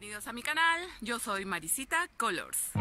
Bienvenidos a mi canal, yo soy Marisita Colors.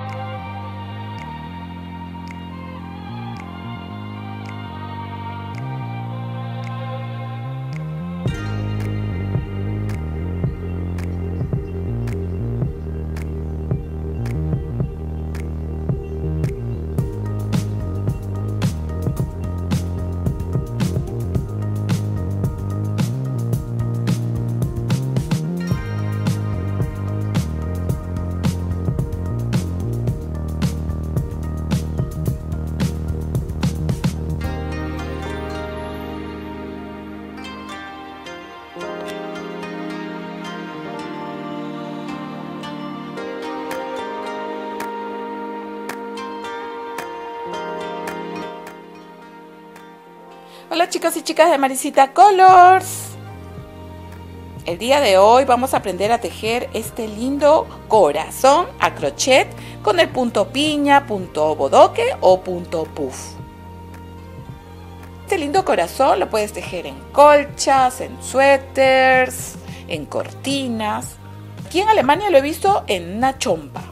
Hola chicos y chicas de Marisita Colors. El día de hoy vamos a aprender a tejer este lindo corazón a crochet con el punto piña, punto bodoque o punto puff. Este lindo corazón lo puedes tejer en colchas, en suéteres, en cortinas. Aquí en Alemania lo he visto en una chompa.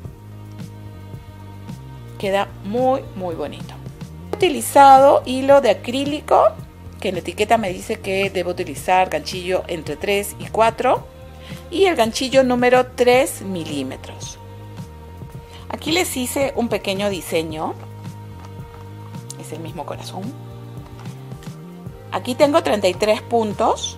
Queda muy bonito. He utilizado hilo de acrílico, que en la etiqueta me dice que debo utilizar ganchillo entre 3 y 4 y el ganchillo número 3 milímetros. Aquí les hice un pequeño diseño, es el mismo corazón. Aquí tengo 33 puntos,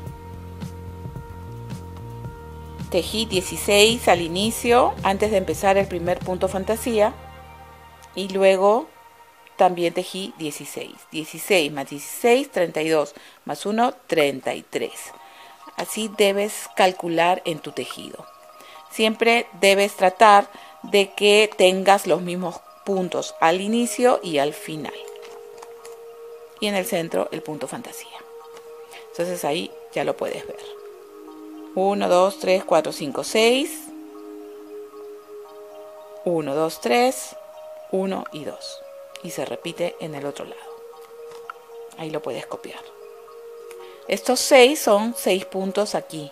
tejí 16 al inicio antes de empezar el primer punto fantasía y luego también tejí 16. 16 más 16, 32 más 1, 33. Así debes calcular en tu tejido. Siempre debes tratar de que tengas los mismos puntos al inicio y al final. Y en el centro el punto fantasía. Entonces ahí ya lo puedes ver. 1, 2, 3, 4, 5, 6. 1, 2, 3, 1 y 2. Y se repite en el otro lado. Ahí lo puedes copiar. Estos 6 son 6 puntos aquí.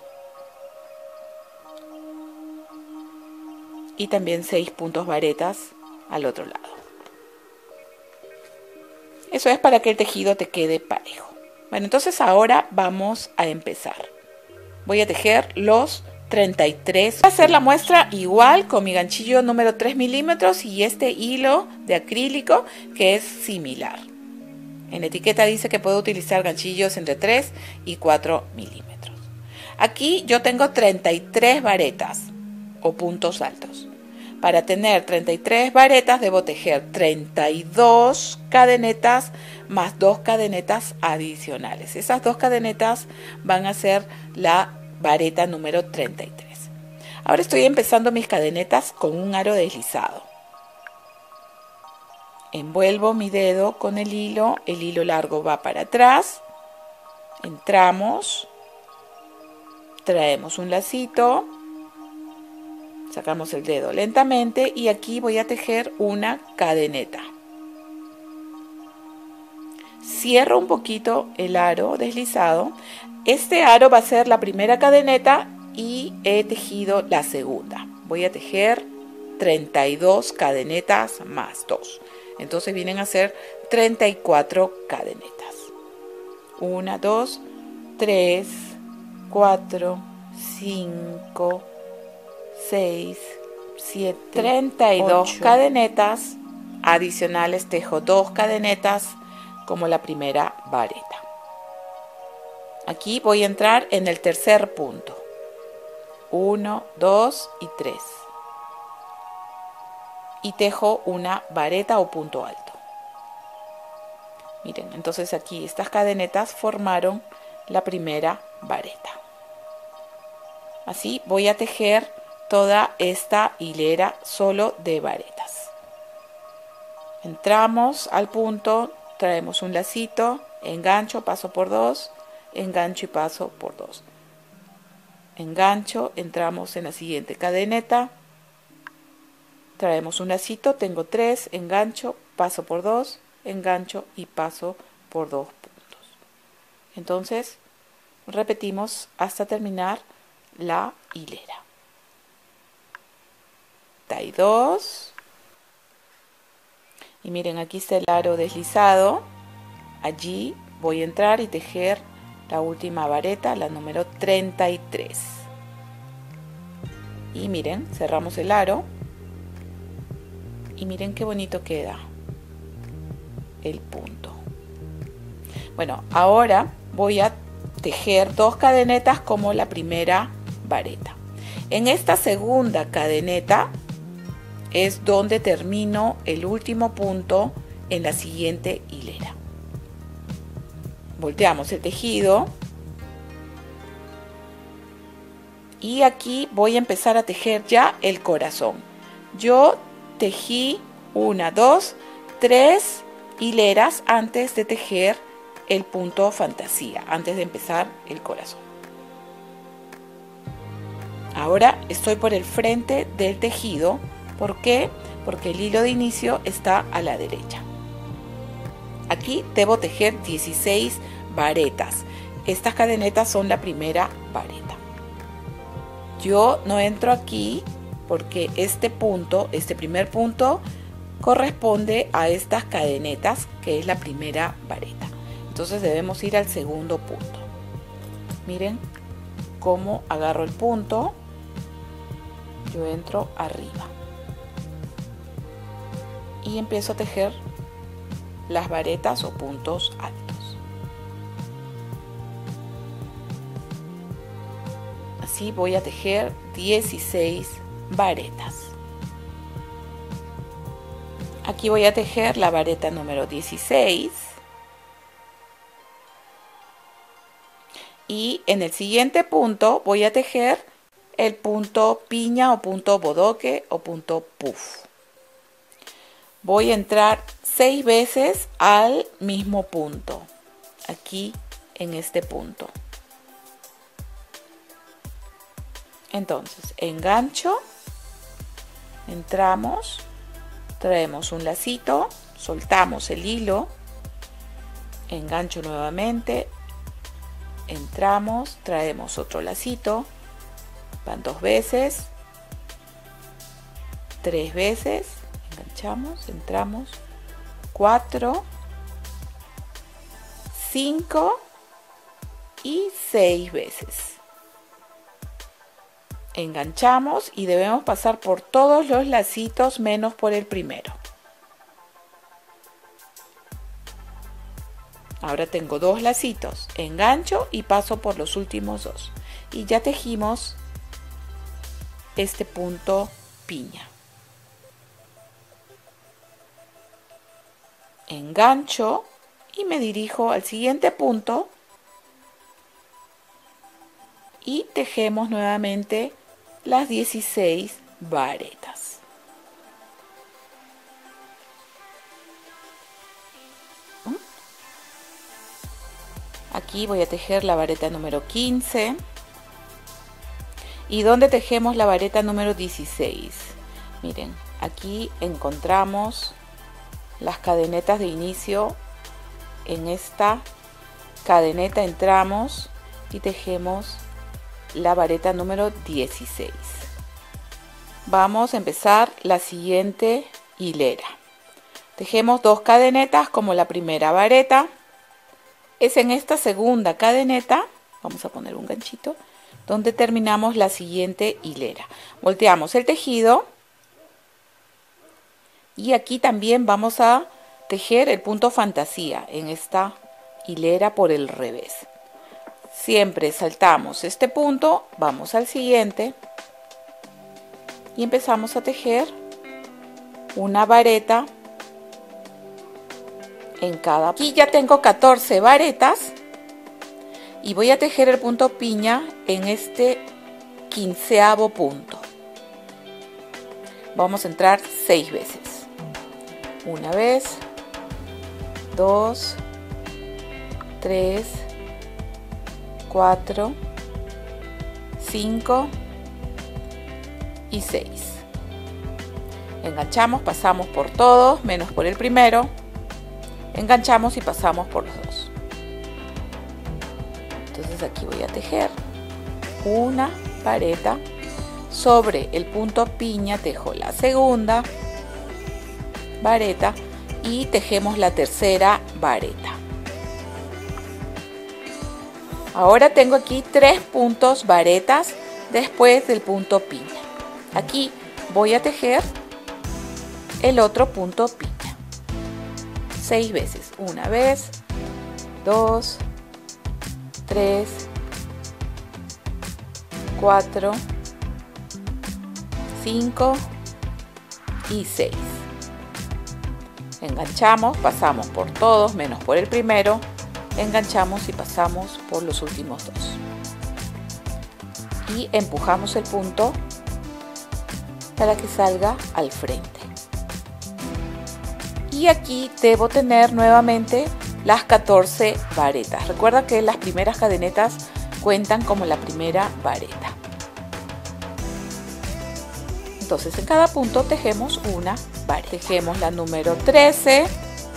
Y también 6 puntos varetas al otro lado. Eso es para que el tejido te quede parejo. Bueno, entonces ahora vamos a empezar. Voy a tejer los 33. Voy a hacer la muestra igual con mi ganchillo número 3 milímetros y este hilo de acrílico que es similar. En la etiqueta dice que puedo utilizar ganchillos entre 3 y 4 milímetros. Aquí yo tengo 33 varetas o puntos altos. Para tener 33 varetas debo tejer 32 cadenetas más 2 cadenetas adicionales. Esas 2 cadenetas van a ser la vareta número 33. Ahora estoy empezando mis cadenetas con un aro deslizado. Envuelvo mi dedo con el hilo largo va para atrás, entramos, traemos un lacito, sacamos el dedo lentamente y aquí voy a tejer una cadeneta. Cierro un poquito el aro deslizado. Este aro va a ser la primera cadeneta y he tejido la segunda. Voy a tejer 32 cadenetas más 2. Entonces vienen a ser 34 cadenetas. 1, 2, 3, 4, 5, 6, 7, 32 8. Cadenetas adicionales. Tejo 2 cadenetas como la primera vareta. Aquí voy a entrar en el tercer punto. 1, 2 y 3. Y tejo una vareta o punto alto. Miren, entonces aquí estas cadenetas formaron la primera vareta. Así voy a tejer toda esta hilera solo de varetas. Entramos al punto, traemos un lacito, engancho, paso por 2, engancho y paso por 2. Engancho, entramos en la siguiente cadeneta, traemos un lacito, tengo 3, engancho, paso por 2, engancho y paso por 2 puntos. Entonces repetimos hasta terminar la hilera. 32. Y miren, aquí está el aro deslizado. Allí voy a entrar y tejer la última vareta, la número 33. Y miren, cerramos el aro. Y miren qué bonito queda el punto. Bueno, ahora voy a tejer 2 cadenetas como la primera vareta. En esta segunda cadeneta es donde termino el último punto en la siguiente hilera. Volteamos el tejido y aquí voy a empezar a tejer ya el corazón. Yo tejí 1, 2, 3 hileras antes de tejer el punto fantasía, antes de empezar el corazón. Ahora estoy por el frente del tejido. ¿Por qué? Porque el hilo de inicio está a la derecha. Aquí debo tejer 16 varetas. Estas cadenetas son la primera vareta. Yo no entro aquí porque este punto, este primer punto, corresponde a estas cadenetas, que es la primera vareta. Entonces debemos ir al segundo punto. Miren cómo agarro el punto. Yo entro arriba y empiezo a tejer las varetas o puntos altos. Así voy a tejer 16 varetas. Aquí voy a tejer la vareta número 16. Y en el siguiente punto voy a tejer el punto piña o punto bodoque o punto puff. Voy a entrar 6 veces al mismo punto, aquí en este punto. Entonces, engancho, entramos, traemos un lacito, soltamos el hilo, engancho nuevamente, entramos, traemos otro lacito, van 2 veces, 3 veces, enganchamos, entramos, 4, 5 y 6 veces. Enganchamos y debemos pasar por todos los lacitos menos por el primero. Ahora tengo 2 lacitos, engancho y paso por los últimos 2. Y ya tejimos este punto piña. Engancho y me dirijo al siguiente punto y tejemos nuevamente las 16 varetas. Aquí voy a tejer la vareta número 15. ¿Y dónde tejemos la vareta número 16? Miren, aquí encontramos las cadenetas de inicio. En esta cadeneta entramos y tejemos la vareta número 16. Vamos a empezar la siguiente hilera. Tejemos 2 cadenetas como la primera vareta. Es en esta segunda cadeneta, vamos a poner un ganchito, donde terminamos la siguiente hilera. Volteamos el tejido y aquí también vamos a tejer el punto fantasía en esta hilera por el revés. Siempre saltamos este punto, vamos al siguiente y empezamos a tejer una vareta en cada. Aquí ya tengo 14 varetas y voy a tejer el punto piña en este 15º punto. Vamos a entrar 6 veces. Una vez, 2, 3, 4, 5 y 6. Enganchamos, pasamos por todos, menos por el primero. Enganchamos y pasamos por los 2. Entonces aquí voy a tejer una vareta, Sobre el punto piña tejo la segunda vareta y tejemos la tercera vareta. Ahora tengo aquí 3 puntos varetas después del punto piña. Aquí voy a tejer el otro punto piña 6 veces. 1 vez, 2, 3, 4, 5 y 6. Enganchamos, pasamos por todos menos por el primero, enganchamos y pasamos por los últimos 2 y empujamos el punto para que salga al frente. Y aquí debo tener nuevamente las 14 varetas. Recuerda que las primeras cadenetas cuentan como la primera vareta. Entonces en cada punto tejemos una vareta. Tejemos la número 13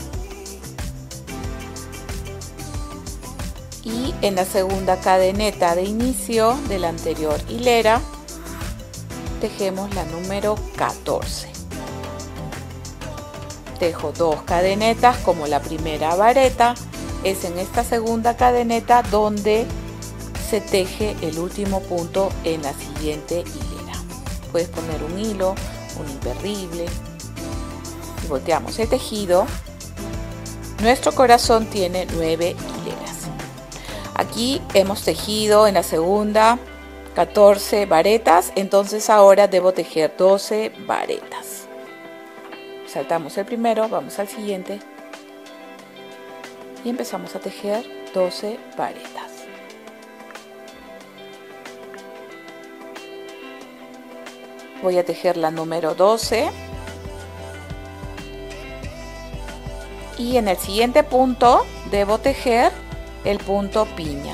y en la segunda cadeneta de inicio de la anterior hilera tejemos la número 14. Tejo 2 cadenetas como la primera vareta. Es en esta segunda cadeneta donde se teje el último punto en la siguiente hilera. Puedes poner un hilo, un imperdible y volteamos el tejido. Nuestro corazón tiene 9 hileras. Aquí hemos tejido en la segunda 14 varetas, entonces ahora debo tejer 12 varetas. Saltamos el primero, vamos al siguiente y empezamos a tejer 12 varetas. Voy a tejer la número 12 y en el siguiente punto debo tejer el punto piña.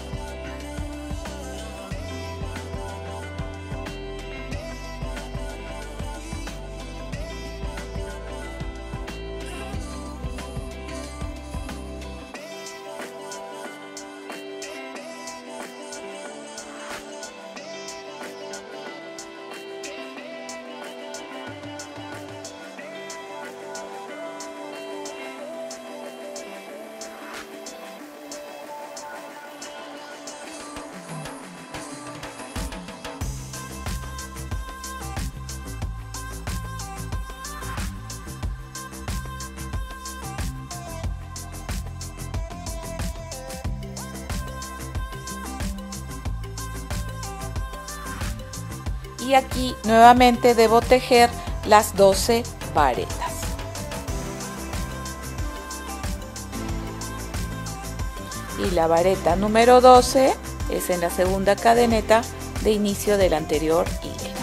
Y aquí nuevamente debo tejer las 12 varetas. Y la vareta número 12 es en la segunda cadeneta de inicio de la anterior hilera.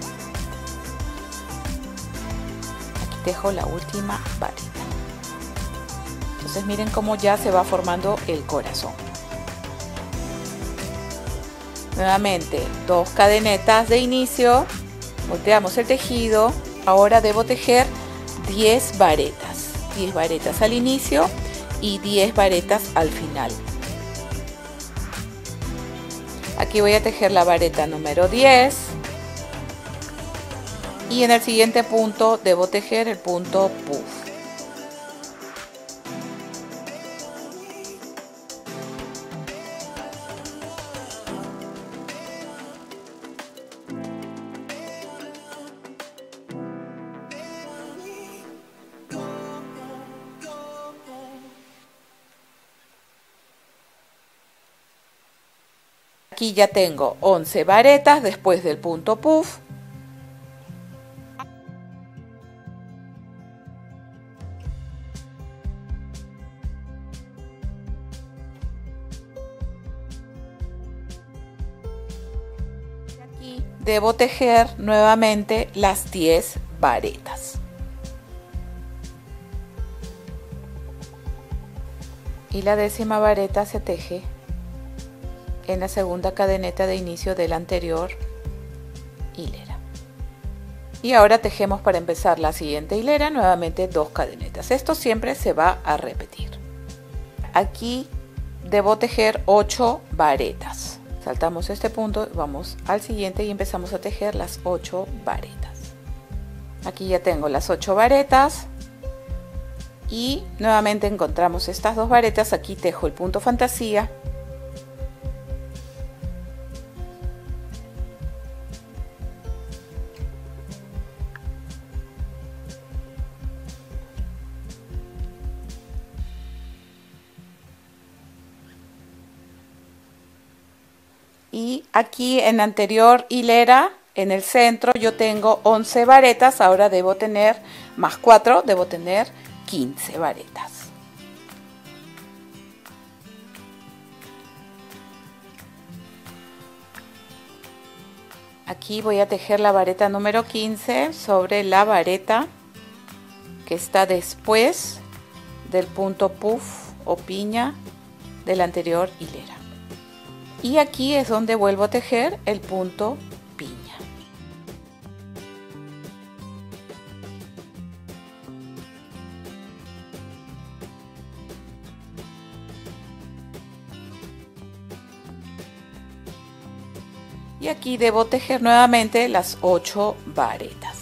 Aquí tejo la última vareta. Entonces miren cómo ya se va formando el corazón. Nuevamente 2 cadenetas de inicio, volteamos el tejido. Ahora debo tejer 10 varetas. 10 varetas al inicio y 10 varetas al final. Aquí voy a tejer la vareta número 10 y en el siguiente punto debo tejer el punto puff. Aquí ya tengo 11 varetas después del punto puff. Aquí debo tejer nuevamente las 10 varetas. Y la 10ª vareta se teje en la segunda cadeneta de inicio de la anterior hilera. Y ahora tejemos para empezar la siguiente hilera nuevamente 2 cadenetas. Esto siempre se va a repetir. Aquí debo tejer 8 varetas. Saltamos este punto, vamos al siguiente y empezamos a tejer las 8 varetas. Aquí ya tengo las 8 varetas y nuevamente encontramos estas 2 varetas. Aquí tejo el punto fantasía. Y aquí en la anterior hilera, en el centro, yo tengo 11 varetas. Ahora debo tener más 4, debo tener 15 varetas. Aquí voy a tejer la vareta número 15 sobre la vareta que está después del punto puff o piña de la anterior hilera. Y aquí es donde vuelvo a tejer el punto piña. Y aquí debo tejer nuevamente las 8 varetas.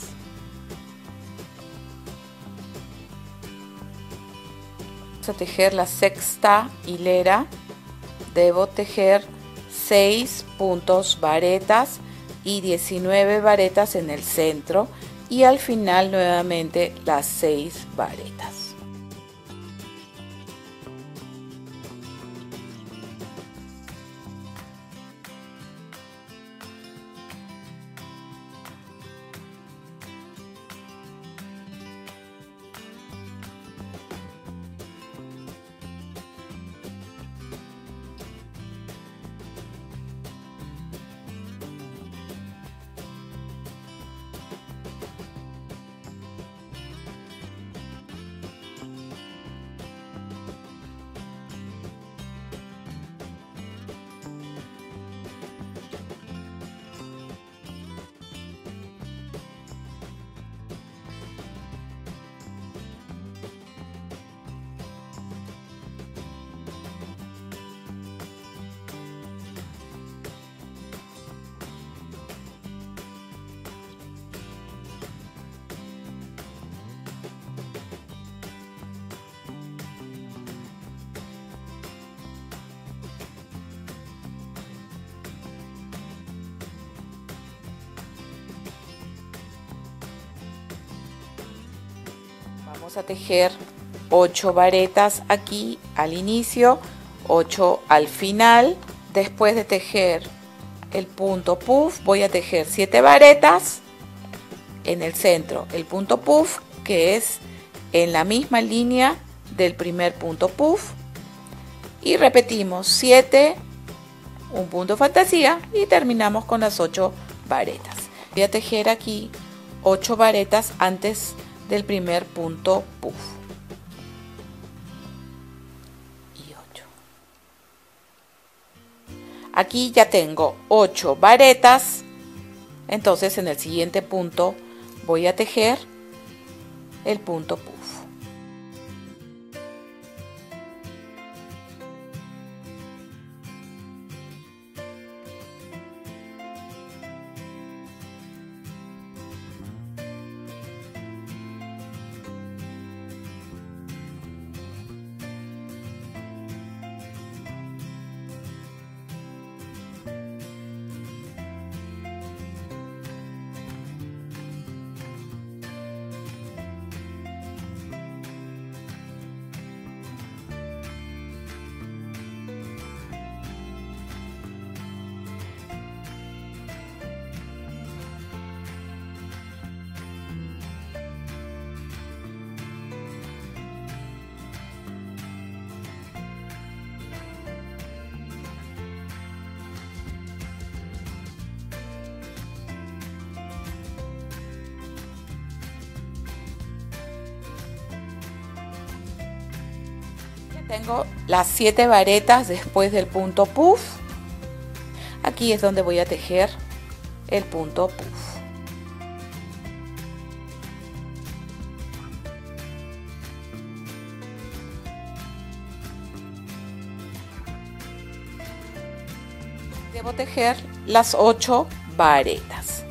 Vamos a tejer la sexta hilera. Debo tejer 6 puntos varetas y 19 varetas en el centro y al final nuevamente las 6 varetas. Vamos a tejer 8 varetas aquí al inicio, 8 al final. Después de tejer el punto puff, voy a tejer 7 varetas en el centro. El punto puff, que es en la misma línea del primer punto puff. Y repetimos 7, un punto fantasía y terminamos con las 8 varetas. Voy a tejer aquí 8 varetas antes del primer punto puff y 8. Aquí ya tengo 8 varetas, entonces en el siguiente punto voy a tejer el punto puff. Tengo las 7 varetas después del punto puff. Aquí es donde voy a tejer el punto puff. Debo tejer las 8 varetas.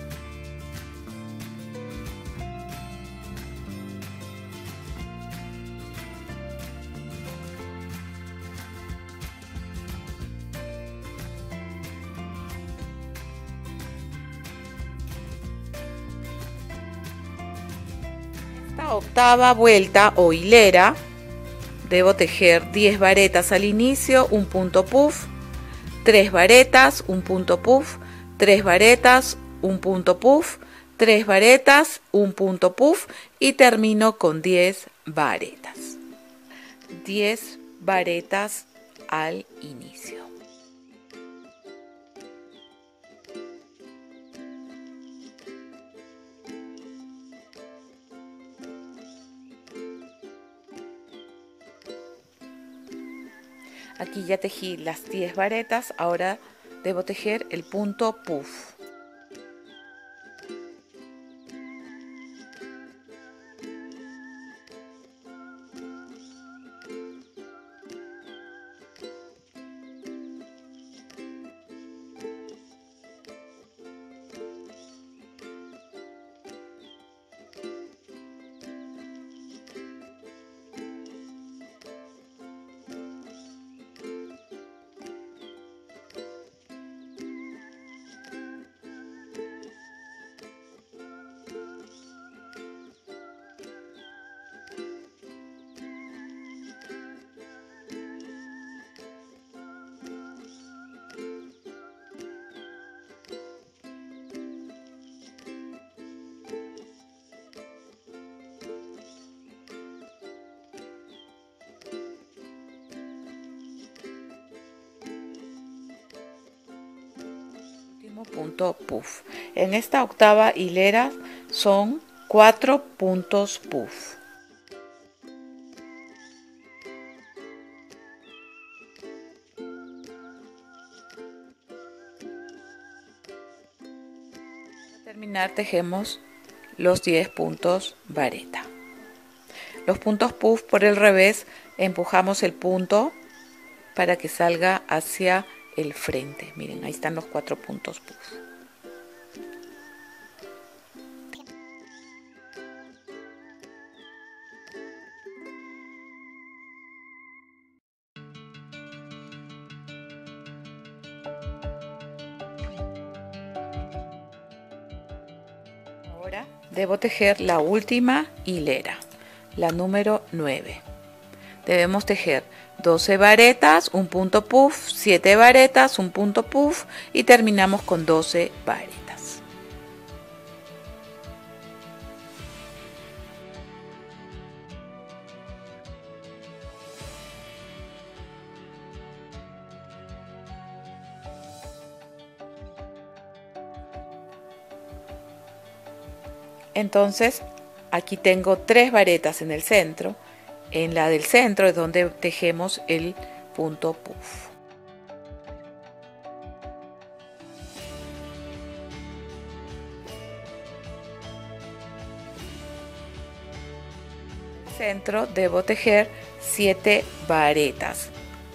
Esta octava vuelta o hilera debo tejer 10 varetas al inicio, un punto puff, 3 varetas, un punto puff, 3 varetas, un punto puff, 3 varetas, un punto puff y termino con 10 varetas. 10 varetas al inicio. Aquí ya tejí las 10 varetas, ahora debo tejer el punto puff. Punto puff. En esta octava hilera son 4 puntos puff. Para terminar tejemos los 10 puntos vareta. Los puntos puff por el revés empujamos el punto para que salga hacia el frente. Miren, ahí están los 4 puntos puff. Ahora debo tejer la última hilera, la número 9. Debemos tejer 12 varetas, un punto puff, 7 varetas, un punto puff y terminamos con 12 varetas. Entonces aquí tengo 3 varetas en el centro. En la del centro es donde tejemos el punto puff. En el centro debo tejer 7 varetas.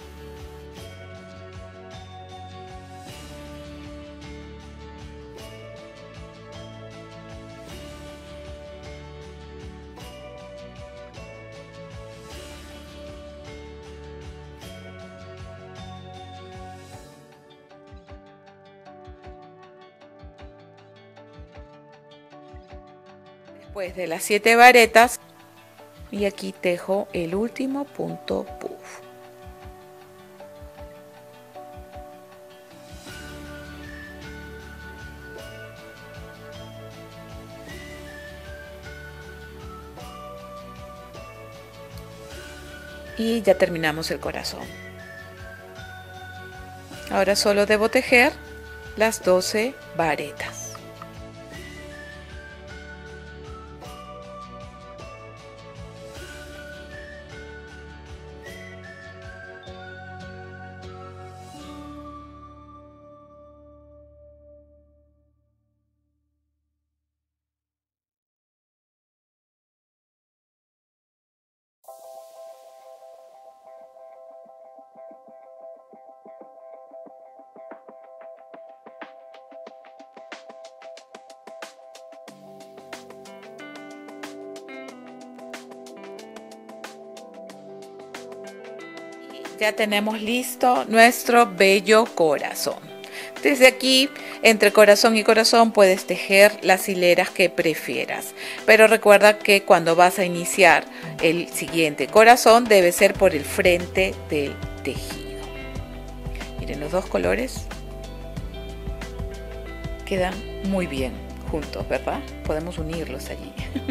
Después de las 7 varetas y aquí tejo el último punto puff. Y ya terminamos el corazón. Ahora solo debo tejer las 12 varetas. Ya tenemos listo nuestro bello corazón. Desde aquí, entre corazón y corazón, puedes tejer las hileras que prefieras. Pero recuerda que cuando vas a iniciar el siguiente corazón, debe ser por el frente del tejido. Miren, los dos colores quedan muy bien juntos, ¿verdad? Podemos unirlos allí.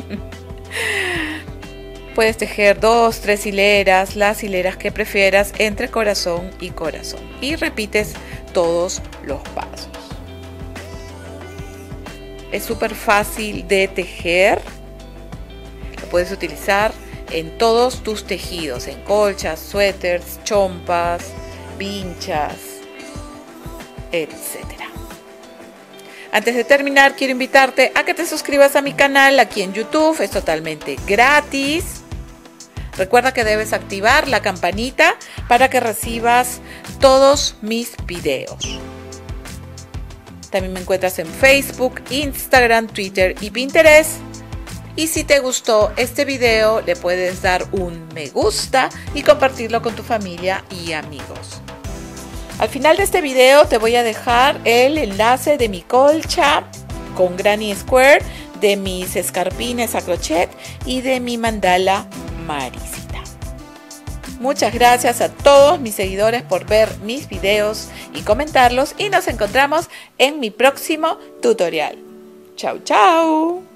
Puedes tejer 2, 3 hileras, las hileras que prefieras entre corazón y corazón. Y repites todos los pasos. Es súper fácil de tejer. Lo puedes utilizar en todos tus tejidos, en colchas, suéteres, chompas, vinchas, etc. Antes de terminar, quiero invitarte a que te suscribas a mi canal aquí en YouTube. Es totalmente gratis. Recuerda que debes activar la campanita para que recibas todos mis videos. También me encuentras en Facebook, Instagram, Twitter y Pinterest. Y si te gustó este video, le puedes dar un me gusta y compartirlo con tu familia y amigos. Al final de este video te voy a dejar el enlace de mi colcha con Granny Square, de mis escarpines a crochet y de mi mandala Marisita. Muchas gracias a todos mis seguidores por ver mis videos y comentarlos, y nos encontramos en mi próximo tutorial. Chau, chau.